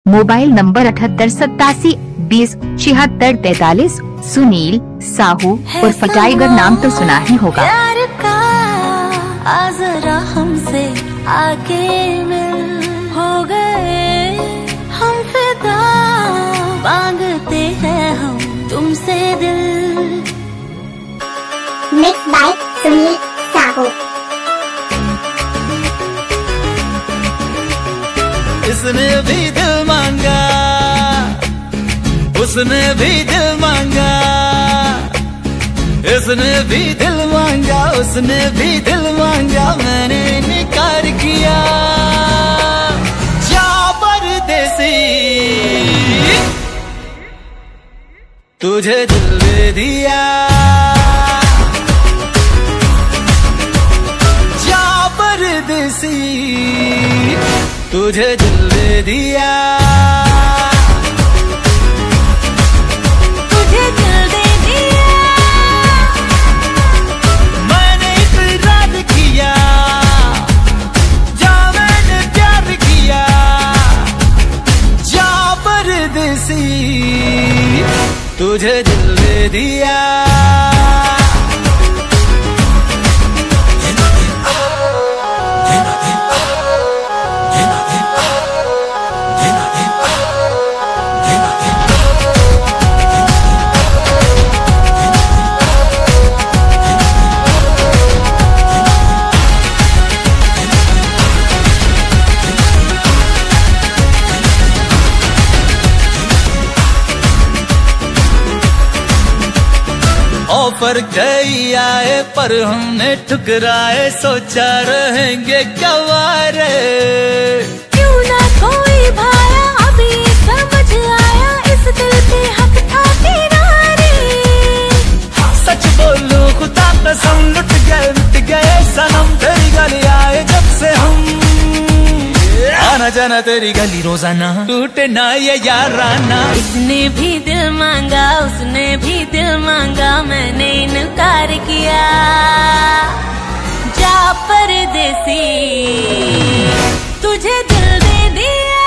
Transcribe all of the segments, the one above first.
Mobile number 7887207643। Sunil Sahu उर्फ tiger नाम तो सुना ही होगा। प्यार का आजरा हमसे आके मिल हो गए हम फिदा, मांगते हैं हम तुमसे दिल। Mix by Sunil Sahu. इसने भी दिल मांगा, उसने भी दिल मांगा, इसने भी दिल मांगा, उसने भी दिल मांगा, मैंने इनकार किया। जा परदेसी तुझे दिल दे दिया, जा परदेसी तुझे दिल दे दिया, तुझे दिल दे दिया। मैंने इकरार किया, जा मैंने प्यार किया, जा परदेसी तुझे दिल दे दिया। ऑफर कई आए पर हमने ठुकराए, सोचा रहेंगे कवारे। क्यों ना कोई भाया, अभी समझ आया, इस दिल पे हक था तेरा रे। सच बोलूं खुदा कसम, लुट गए सनम, तेरी गली आए जब से हम। आना जाना तेरी गली रोजाना, टूटे ना ये याराना। इसने भी दिल मांगा, उसने भी दिल मांगा, मैंने इनकार किया। जा परदेसी तुझे दिल दे दिया,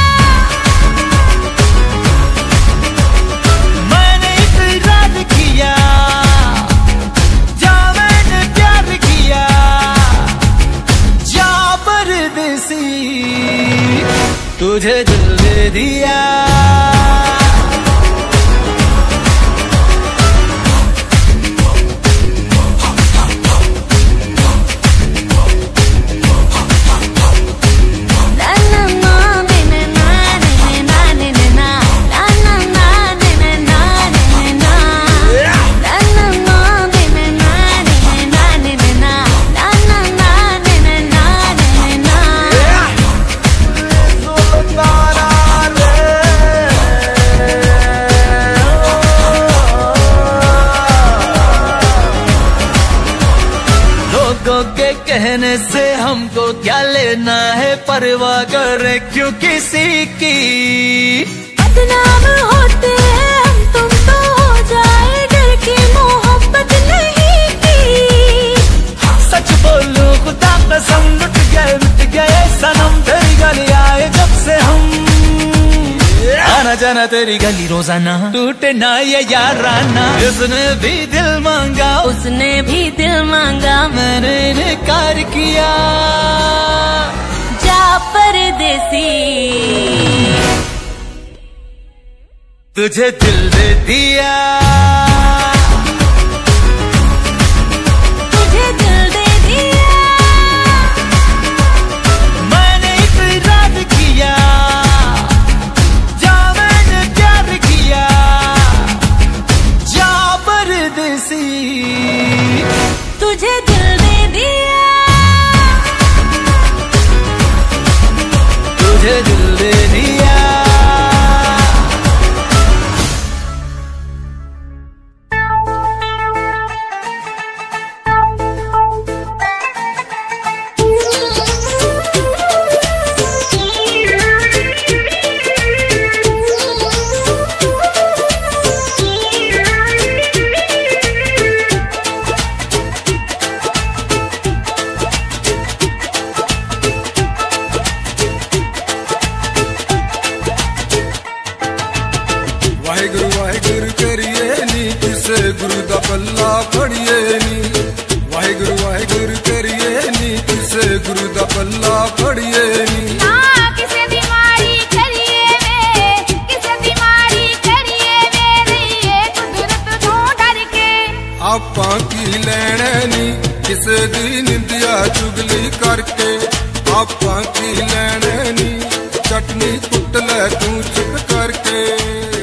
मैंने इकरार किया, जा मैंने प्यार किया, जा परदेसी तुझे दिल दे दिया। के कहने से हमको क्या लेना है, परवाह करे क्यों किसी की। बदनाम होते हैं हम, तुम तो हो जाए, डर की मोहब्बत नहीं की। सच बोलूं खुदा कसम, लुट गए सनम, तेरी गली आए जब से हम। आना जाना तेरी गली रोजाना, टूटे ना ये याराना। इसने भी दिल मांगा, उसने भी दिल मांगा, मैंने इनकार किया। जा परदेसी तुझे दिल दे दिया, तुझे दिल दे दिया। मैंने इकरार किया, जा मैंने प्यार किया, जा परदेसी तुझे दिल दे दिया, तुझे दिल दे दिया। वाहेगुरु करिए नी, किसे गुरु दा पल्ला फड़िए नी। ना किसे दी माड़ी करिए वे, किसे दी माड़ी करिए वे, रहिए कुदरत तो डर के। आपां की लैणे नी किसे दी निंदिया चुगली करके, आपां की लैणे नी चटनी कुट लै तू चुप करके।